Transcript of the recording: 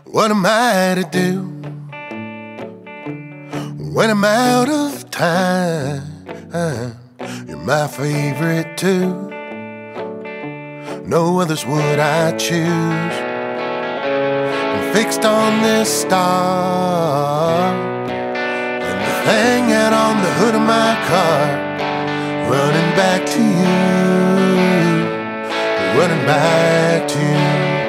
What am I to do when I'm out of time? You're my favorite too. No others would I choose. I'm fixed on this star and the thing out on the hood of my car, running back to you, running back to you.